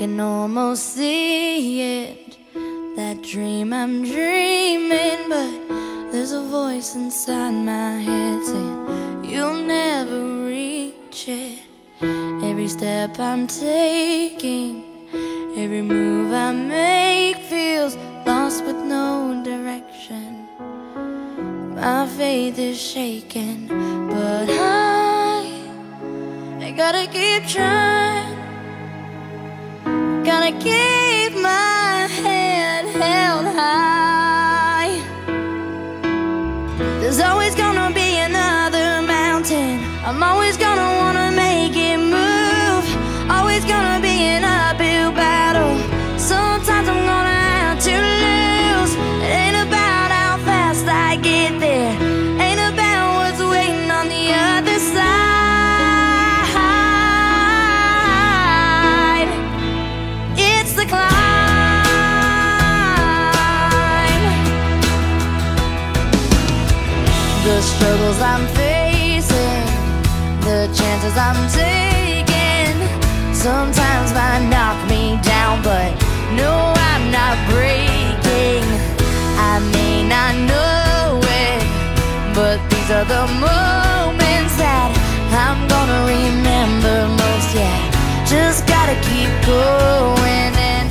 can almost see it, that dream I'm dreaming, but there's a voice inside my head saying you'll never reach it. Every step I'm taking, every move I make feels lost with no direction. My faith is shaking, but I gotta keep trying. Gotta keep my head held high. There's always gonna be another mountain. I'm always gonna wanna make it move. Always gonna be an uphill battle. Sometimes I'm gonna have to lose. It ain't about how fast I get there, ain't about what's waiting on the other side. It's the climb. The struggles I'm facing, the chances I'm taking, sometimes might knock me down, but no, I'm not breaking. I may not know it, but these are the moments that I'm gonna remember most. Yeah, just gotta keep going. And